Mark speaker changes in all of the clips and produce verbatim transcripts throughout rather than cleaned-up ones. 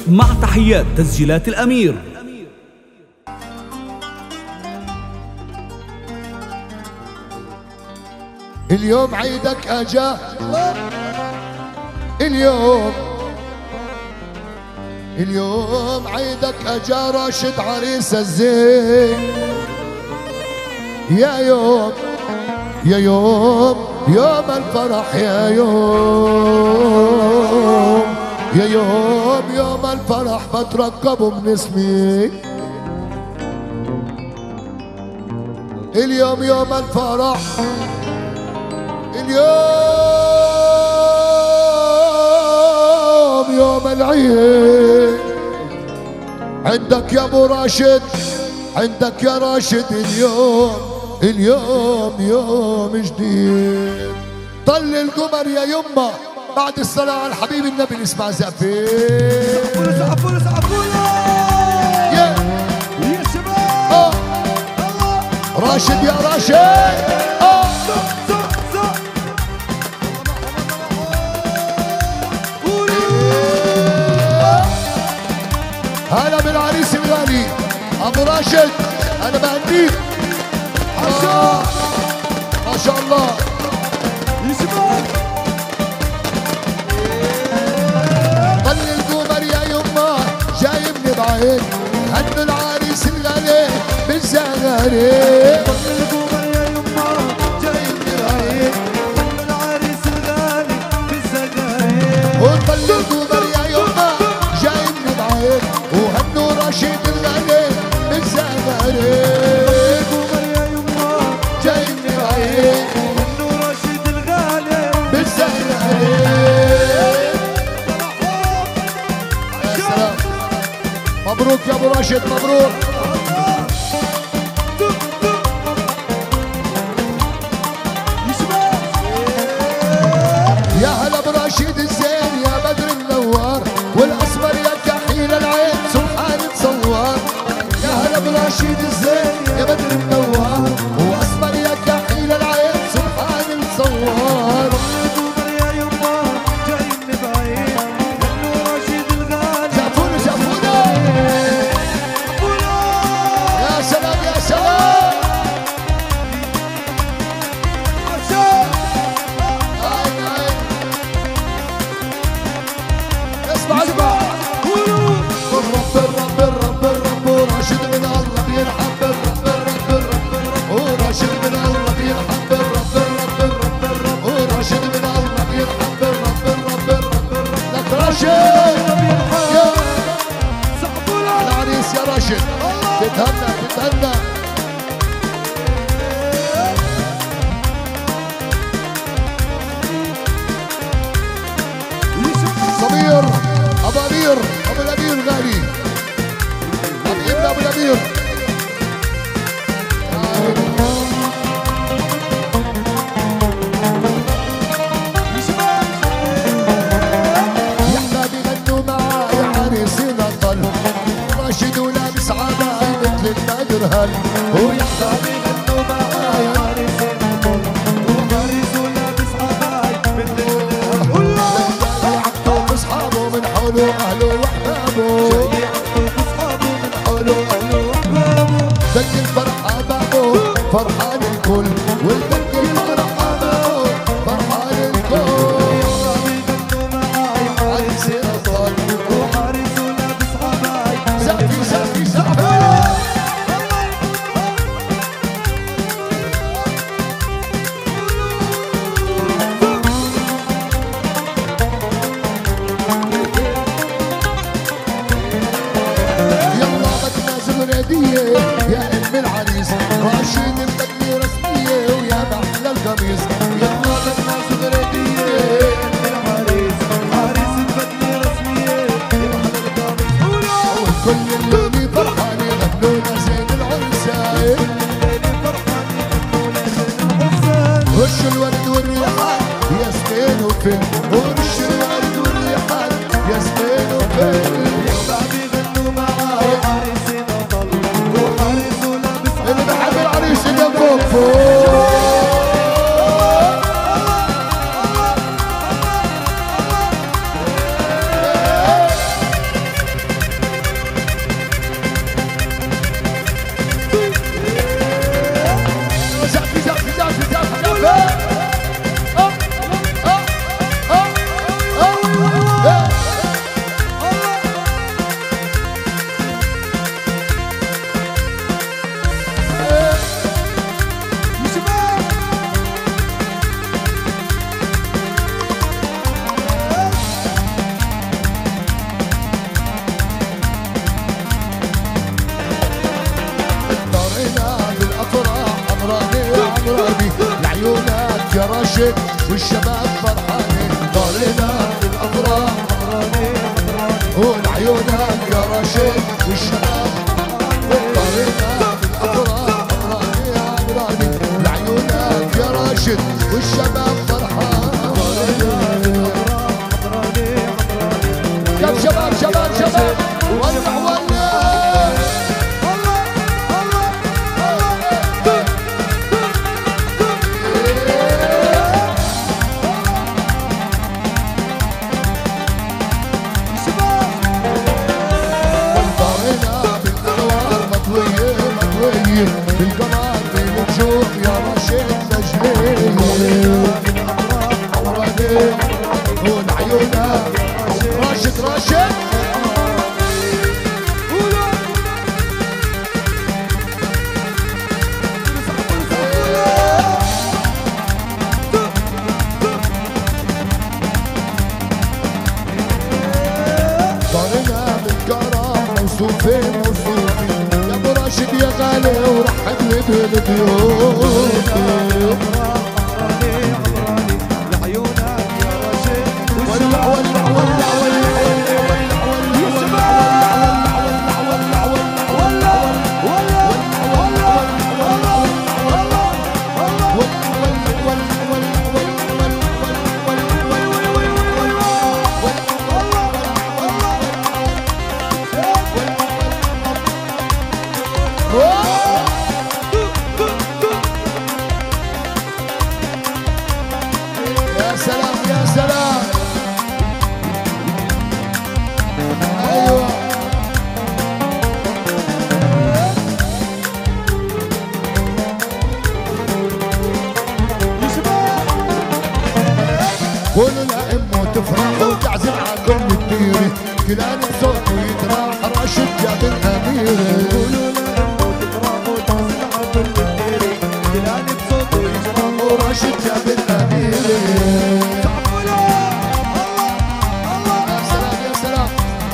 Speaker 1: مع تحيات تسجيلات الأمير.
Speaker 2: اليوم عيدك أجا، اليوم اليوم عيدك أجا راشد عريس الزين. يا يوم يا يوم يوم الفرح، يا يوم يا يوم يوم الفرح بترقبه من اسمي. اليوم يوم الفرح، اليوم يوم العيد. عندك يا ابو راشد، عندك يا راشد اليوم اليوم يوم جديد. طل القمر يا يمه بعد الصلاة على الحبيب النبي نسمع زقفين.
Speaker 3: سقفوله سقفوله سقفوله
Speaker 2: يا
Speaker 3: يا شباب.
Speaker 2: الله راشد يا راشد. اه
Speaker 3: زق زق زق.
Speaker 2: هلا بالعريس الغالي ابو راشد، انا بهنيك. آه. ما شاء الله
Speaker 3: يا شباب.
Speaker 2: طل القمر يا يمه جاي من بعيد، هنوا العريس الغالي بالزغاريد.
Speaker 3: طل القمر يا يما جاي من بعيد، هنوا العريس الغالي بالزغاريد.
Speaker 2: وطل القمر يا يمه جاي من بعيد، وهنوا راشد الغالي بالزغاريد.
Speaker 3: القمر يا يما
Speaker 2: جاي من بعيد،
Speaker 3: هنوا راشد الغالي
Speaker 2: بالزغاريد. يا سلام، مبروك يا ابو راشد، مبروك.
Speaker 3: يا شباب.
Speaker 2: يا هلا براشد الزين يا بدر منور، والاسمر يا كحيل العين سبحان تصور. يا هلا براشد الزين يا بدر منور، واسمر يا كحيل العين سبحان تصور.
Speaker 3: القمر يا يما جاي من بعيد، هنوا راشد الغالي.
Speaker 2: شافونا شافونا. يا سلام يا سلام. هاي هاي. اسمع اسمع. الرب الرب الرب الرب وراشد من الله بينحب. الرب الرب الرب الرب وراشد من الله بينحب. الرب الرب الرب الرب وراشد من الله بينحب. الرب الرب الرب الرب لك راشد يا العريس يا راشد. تتهنى تتهنى. صبير ابو امير، ابو الامير غالي، حبيبنا ابو الامير. يا احبابي غنوا معايا عريسنا طل، راشد ولابس عباية مثل البدر هل. ويا احبابي غنوا معايا عريسنا طل،
Speaker 3: وعريس ولابس عباية مثل
Speaker 2: يعطوا اصحابه من حوله اهله واحبابه.
Speaker 3: اصحابه من حوله اهله واحبابه.
Speaker 2: دق الفرح بابه فرحان الكل، والدق الفرح بابه فرحان الكل.
Speaker 3: بيغنوا معاي عريسنا طل، وعريس ولابس عباية.
Speaker 2: سقفي سقفي سقفي. يلا بتنازل هدية يا ام العريس، راشد مبدلي رسمية ويا محلى القميص. يلا بتنازل هدية
Speaker 3: العريس عريس البدلة رسمية يبحر القميص.
Speaker 2: وكل اللي فرحان يغنونا زين العرسان.
Speaker 3: الليلة فرحان يغنونا زين العرسان.
Speaker 2: رش الورد والريحان يا سنين وفل، ورش الورد والريحان يا سنين وفل.
Speaker 3: بعدي غنوا معاي عريسنا طل، وعريس ولابس
Speaker 2: اللي بحب العريس اللي فوق فوق. راشد والشباب فرحانين طارنا بالافراح ولعيونك يا راشد والشباب طارنا بالافراح لعيونك يا راشد والشباب فرحان يا شباب شباب شباب ولع ولع بالقمر بالنجوم يا راشد مجنون والعيونة راشد راشد طارنا بالكرم موصوفين موصوفين يا ابو راشد يا غالي ورحب لي بالضيوف ولع ولع ولع ولع يا سلام يا سلام ايوه قولوا لأمه تفرح وتعزم على كل الديرة كلان بصوته يتراح راشد جاب الأميرة قولوا لأمه تفرح وتعزم على كل الديرة كلان بصوته يتراح وراشد جاب الأميرة يا سلام يا سلام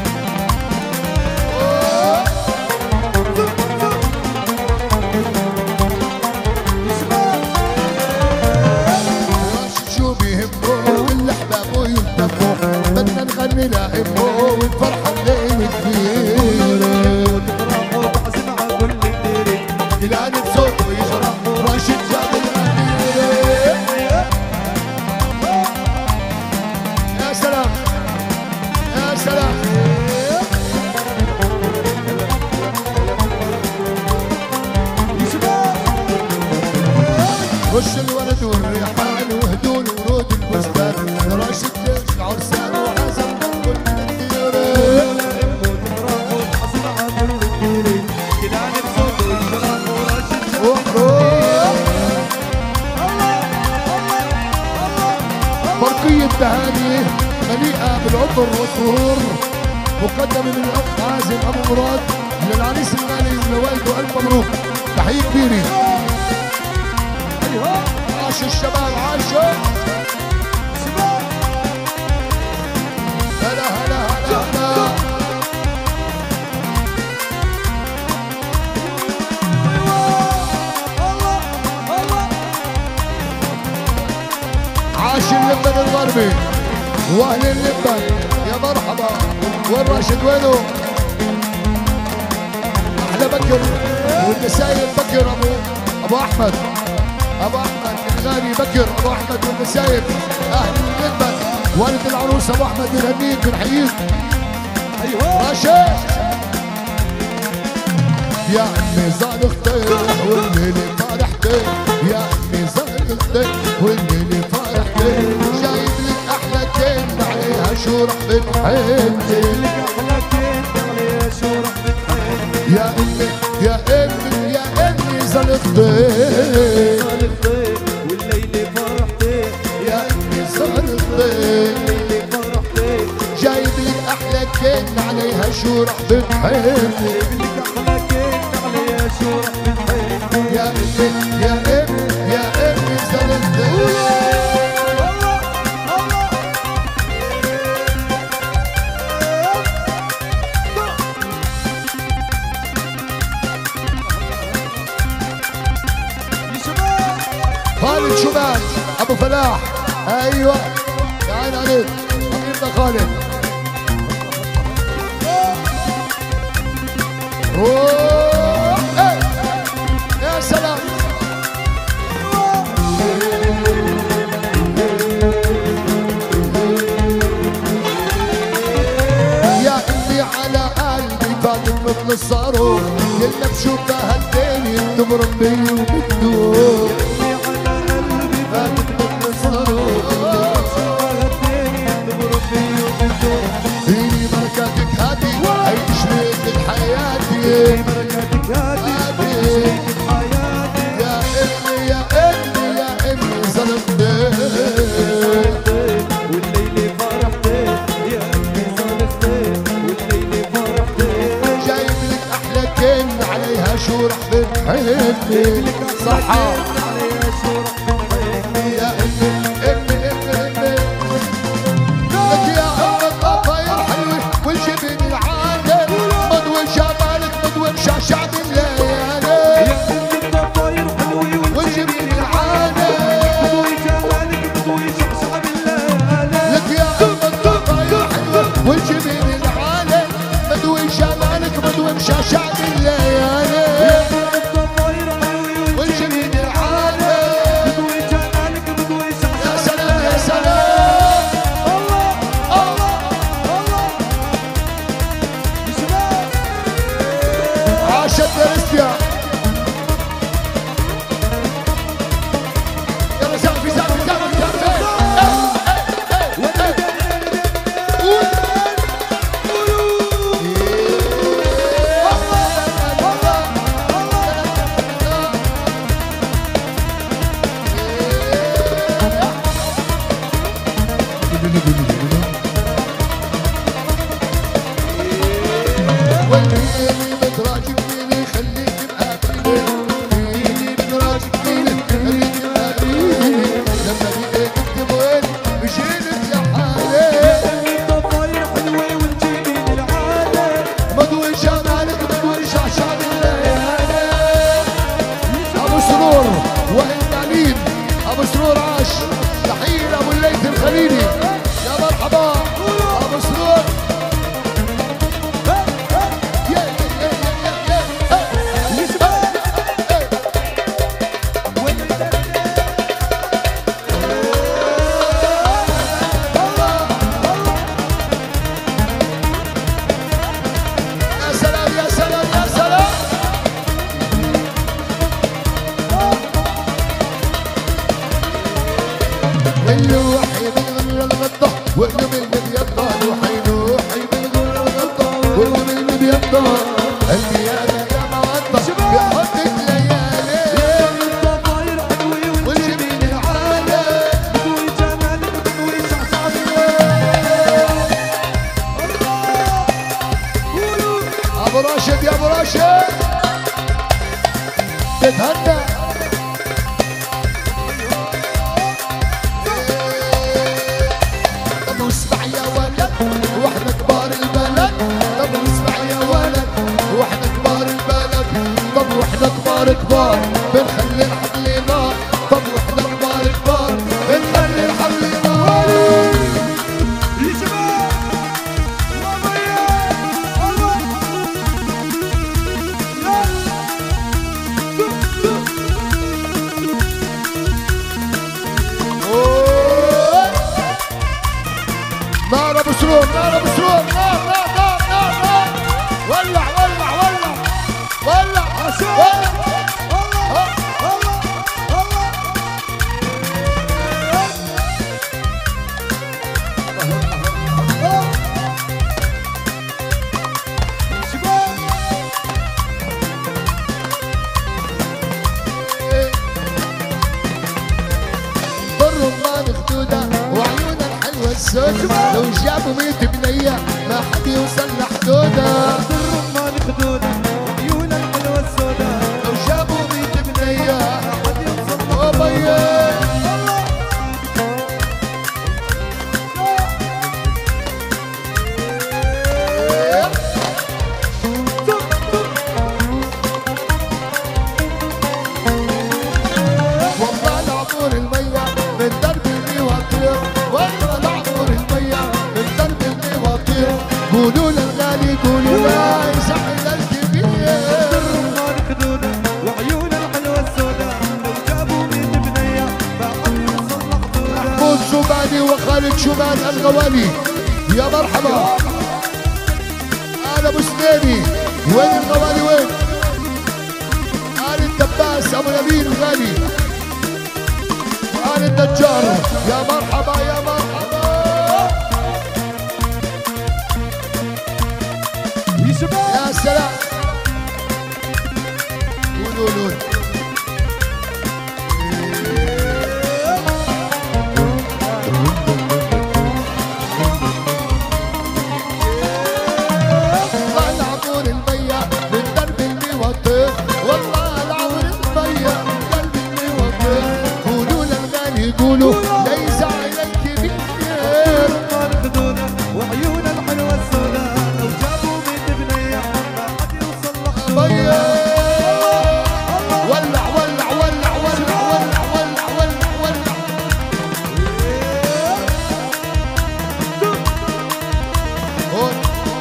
Speaker 2: راشد شو بيهمه والأحباب يلتفوا بدنا نغني لأمه والفرحة الليل كبيرة وتفرح وتعزم على كل الديرة كلان بصوته يجرح راشد جاب الأميرة يا سلام يا سلام رش الورد والريحان وهدول ورود البستان راشد ليش العرسان وعزم كل الديرة برقية تهاني مليئة بالعطر والسرور مقدمة من الأخ عازم أبو مراد للعريس الغالي ولوالده ألف مبروك تحية كبيرة عاشوا الشباب عاشوا هلا هلا هلا هلا عاش اللبن الغربي واهل اللبن يا مرحبا وين راشد وينه؟ احلى بكر والنسايب بكر ابو ابو احمد ابو احمد الغالي بكر ابو احمد والنسايب اهل اللبن والد العروس ابو احمد بنهنيك بنحييك ايوه راشد يا امي زال اختي والليله فرحتي يا امي زال اختي والليله فرحتي جايب لك احلى كلمه عليها شو رح بتحبي لك احلى كلمه عليها شو رح بتحبي يا امي يا امي يا امي زال اختي زال اختي والليله فرحتي يا امي زال اختي والليله فرحتي جايب لك احلى كلمه عليها شو رح بتحبي يا امي يا امي يا امي زلمتي خالد شبان ابو فلاح ايوه يا عين عليك حبيبنا خالد. اوه ايه يا سلام يا امي على قلبي فاتت مثل الصاروخ كلنا بشوفها هالدنيا تمر بي وبتدوخ فاتت مثل الصاروخ فيني بركاتك هادي هي تشريك حياتي
Speaker 3: بركاتك هادي
Speaker 2: يا امي يا امي يا امي ظلمتك
Speaker 3: والليلة فرحتي يا امي ظلمتي والليلة فرحتي
Speaker 2: جايب لك احلى كن عليها شو رح بتحبني صحة
Speaker 3: عليها شو رح بتحبني
Speaker 2: يا امي امي امي امي لك يا ام الضفاير حلوة والجبين العادل مضوي جمالك مضوي مشعشع بالليالي
Speaker 3: يا ام الضفاير حلوة
Speaker 2: والجبين العادل
Speaker 3: مضوي جمالك مضوي شعشع بالليالي
Speaker 2: لك يا ام الضفاير حلوة والجبين العادل مضوي جمالك مضوي مشعشع بالليالي والجبين العادل
Speaker 3: مضوي جمالك مضوي شعشع
Speaker 2: يا سلام يا سلام
Speaker 3: الله الله الله يا شباب
Speaker 2: عاشت درستيا يلا سافي سافي سافي سافي والليلي بدراجك فيني خليك بقابلني فيني بدراجك فيني خليك بقابلني لما بيديك تبغيني بشيلك يا حالي
Speaker 3: الضفاير حلوة والجبين العالي
Speaker 2: مضوي جمالك مضوي شعشع الليالي ابو سرور والتعليم ابو سرور عاش تحيه ابو الليث الخليلي يا مرحبا ابو سرور يا يا يا يا يا
Speaker 3: يا شباب
Speaker 2: يا سلام يا سلام يا سلام اللوحي من غير الغطا واقلب البيضة لوحي لوحي من غير الغطا واقلب البيضة قلبي يا يا معطى بحبك ليالي
Speaker 3: الضفاير حلوة
Speaker 2: والجبين العالي
Speaker 3: مضوي جمالك مضوي شعشع بالليالي الله قولوا
Speaker 2: ابو راشد يا ابو راشد تتهنى طب واسمع يا ولد واحنا كبار البلد طب واسمع يا ولد واحنا كبار البلد طب واحنا كبار كبار بنخلي الحبل نار طب واحنا كبار كبار بنخلي الحبل نار
Speaker 3: يا شباب الله يا الله
Speaker 2: أوه. نار ابو سرور نار ابو سرور نار نار نار نار نار ولع ولع ولع ولع ولع
Speaker 3: الله الله الله شباب
Speaker 2: بالرمان خدودة وعيونها الحلوة السودة لو جابوا ميت بنية ما حد يوصل لحدودها
Speaker 3: الرمان خدودة عيونها الحلوة السوداء
Speaker 2: لو جابوا ميت بنية
Speaker 3: حد يوصل
Speaker 2: او بيا والله العبور المية من سليمان الغوالي يا مرحبا. انا ابو سنيني وين الغوالي وين؟ آل الدباس ابو نبيل الغالي آل النجار يا مرحبا يا مرحبا. يا سلام قولوا قولوا قولوا ليس عليك بالخير
Speaker 3: وعيون الحلوة السوداء لو جابوا من ابني ما قد يوصل
Speaker 2: لحظة. ولع ولع ولع ولع ولع ولع ولع ولع. هون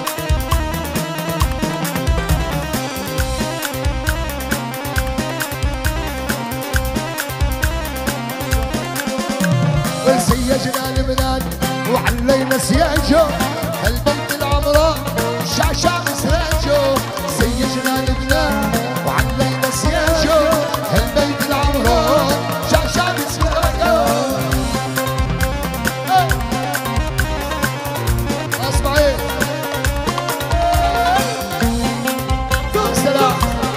Speaker 2: سيجنا لبنان وعلينا سياجو البنت العمراء شعشع سراجو. سيجنا لبنان وعلينا سياجو البنت العمراء شعشع سراجو. اسمعي سلام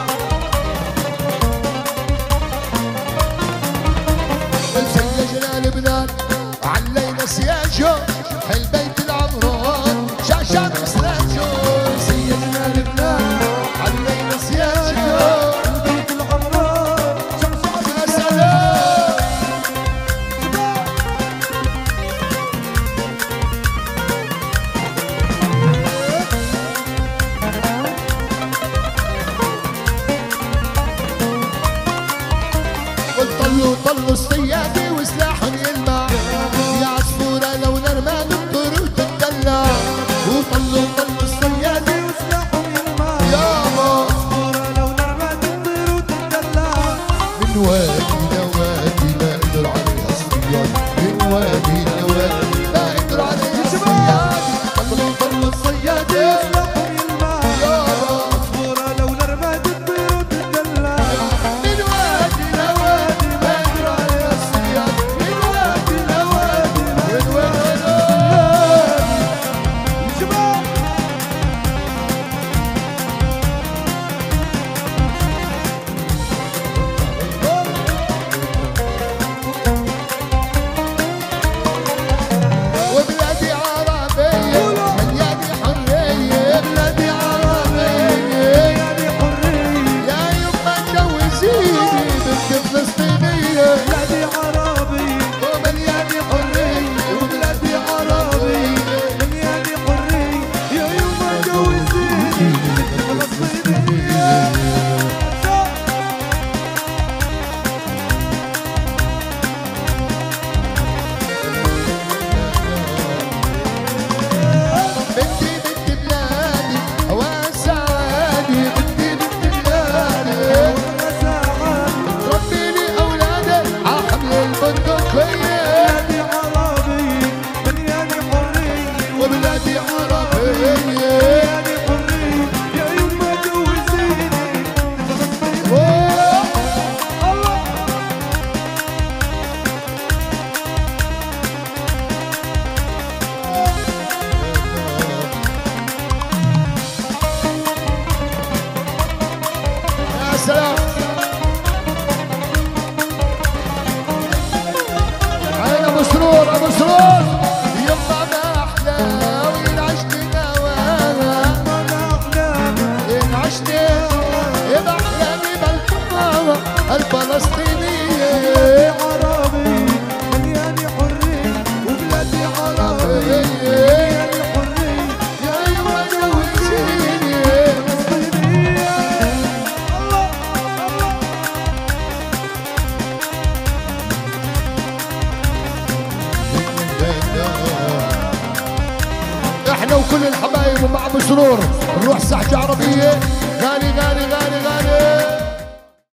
Speaker 2: سيجنا لبنان علينا سياجو البيت العمران شعشع سراجو. سيدنا لبنان علينا سياجو البيت العمران شعشع سراجو. طلوا طلوا الصيادي وسلاحهم يلمع يا عصفورة لو نرمى نطر وتتدلع. وطلوا طلوا الصيادي
Speaker 3: وسلاحهم يلمع
Speaker 2: يا ما
Speaker 3: عصفورة لو نرمى تطير وتتدلع.
Speaker 2: من وادي لوادي ما قدر عليها الصياد. من وادي لوادي ما قدر عليها الصياد. طلوا طلوا الصيادي
Speaker 3: وسلاحهم يلمع
Speaker 2: يا ما
Speaker 3: عصفورة لو نرمى تطير وتتدلع.
Speaker 2: من وادي لوادي ما قدر عليها الصياد. من وادي لوادي من وادي وبلادي عربية مليانة حرية. بلادي عربية
Speaker 3: يعني حرية
Speaker 2: يا يما جوزيني بنت فلسطينية.
Speaker 3: بلادي عربي
Speaker 2: ومليانة حرية وبلادي عربية
Speaker 3: مليانة حرية يا يما جوزيني بنت فلسطينية.
Speaker 2: بنتي بنت بلادي واسع عادي. بنتي بنت بلادي ربي لي أولادي عحمل البندقية.
Speaker 3: بلادي عربي مليانة حرية
Speaker 2: وبلادي عربية
Speaker 3: مليانة حرية يا يما جوزيني فلسطينية. الله
Speaker 2: يا سلام. عين ابو سرور ابو سرور يما ما احلى وينعشت نواها. ينعشت يبقى احلامي بالقمامة الفلسطينية.
Speaker 3: عربي مليانة حرية وبلادي عربي
Speaker 2: عربية
Speaker 3: مليانة حرية
Speaker 2: يا يما جوزيني.
Speaker 3: فلسطينية. الله الله
Speaker 2: احنا وكل الحبايب ومع ابو سرور نروح سحجة عربية. غالي غالي غالي غالي